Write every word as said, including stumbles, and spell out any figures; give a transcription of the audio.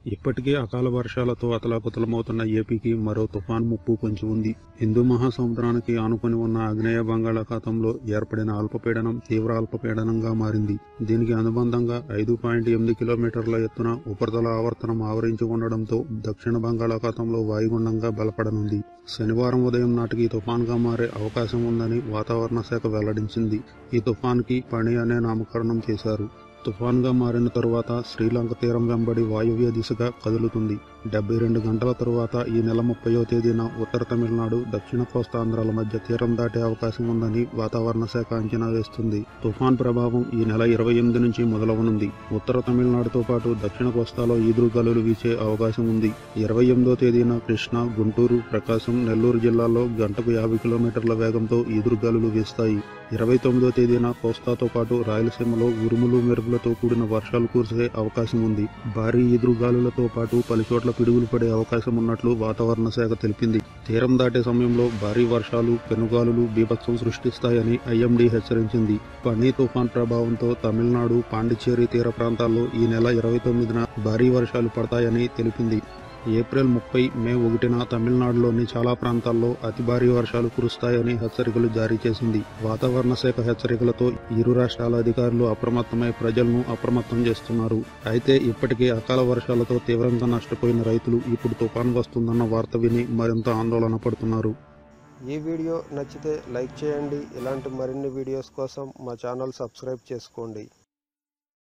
ఇప్పటికే అకాల వర్షాలతో అతలాకుతలమవుతున్న ఏపీకి మరో తుఫాన్ ముప్పు పొంచి ఉంది. హిందూ మహాసముద్రానికి ఆనుకొని ఉన్న ఆగ్నేయ బంగాళాఖాతంలో ఏర్పడిన అల్పపీడనం తీవ్ర అల్పపీడనంగా మారింది. దీనికి అనుబంధంగా ఐదు పాయింట్ ఎనిమిది కిలోమీటర్ల ఎత్తున ఉపరితల ఆవర్తనం ఆవరించి ఉండడంతో దక్షిణ బంగాళాఖాతంలో వాయుగుండంగా బలపడనుంది. శనివారం ఉదయం నాటికి తుఫాన్గా మారే అవకాశం ఉందని వాతావరణ శాఖ వెల్లడించింది. ఈ తుఫాన్కి ఫణి అనే నామకరణం చేశారు. తుఫాన్గా మారిన తరువాత శ్రీలంక తీరం వెంబడి వాయువ్య దిశగా కదులుతుంది. డెబ్బై రెండు గంటల తరువాత ఈ నెల ముప్పైవ తేదీన ఉత్తర తమిళనాడు, దక్షిణ కోస్తాంధ్రాల మధ్య తీరం దాటే అవకాశం ఉందని వాతావరణ శాఖ అంచనా వేస్తుంది. తుఫాన్ ప్రభావం ఈ నెల ఇరవై ఎనిమిది నుంచి మొదలవనుంది. ఉత్తర తమిళనాడుతో పాటు దక్షిణ కోస్తాలో ఈదురుగాలులు వీచే అవకాశం ఉంది. ఇరవై ఎనిమిదో తేదీన కృష్ణా, గుంటూరు, ప్రకాశం, నెల్లూరు జిల్లాల్లో గంటకు యాభై కిలోమీటర్ల వేగంతో ఈదురుగాలులు వీస్తాయి. ఇరవై తొమ్మిదో తేదీన కోస్తాతో పాటు రాయలసీమలో ఉరుములు మెరుపులతో కూడిన వర్షాలు కురిసే అవకాశం ఉంది. భారీ ఈదురుగాలులతో పాటు పలుచోట్ల పిడుగులు పడే అవకాశం ఉన్నట్లు వాతావరణ శాఖ తెలిపింది. తీరం దాటే సమయంలో భారీ వర్షాలు, పెనుగాలులు బీభత్సం సృష్టిస్తాయని ఐఎండీ హెచ్చరించింది. ఫణి తుఫాన్ ప్రభావంతో తమిళనాడు, పాండిచ్చేరి తీర ప్రాంతాల్లో ఈ నెల ఇరవై తొమ్మిదిన భారీ వర్షాలు పడతాయని తెలిపింది. ఏప్రిల్ ముప్పై, మే ఒకటిన తమిళనాడులోని చాలా ప్రాంతాల్లో అతి భారీ వర్షాలు కురుస్తాయని హెచ్చరికలు జారీ చేసింది. వాతావరణ శాఖ హెచ్చరికలతో ఇరు రాష్ట్రాల అధికారులు అప్రమత్తమై ప్రజలను అప్రమత్తం చేస్తున్నారు. అయితే ఇప్పటికే అకాల వర్షాలతో తీవ్రంగా నష్టపోయిన రైతులు ఇప్పుడు తుఫాన్ వస్తుందన్న వార్త విని మరింత ఆందోళన పడుతున్నారు. ఈ వీడియో నచ్చితే లైక్ చేయండి. ఇలాంటి మరిన్ని వీడియోస్ కోసం మా ఛానల్ సబ్స్క్రైబ్ చేసుకోండి.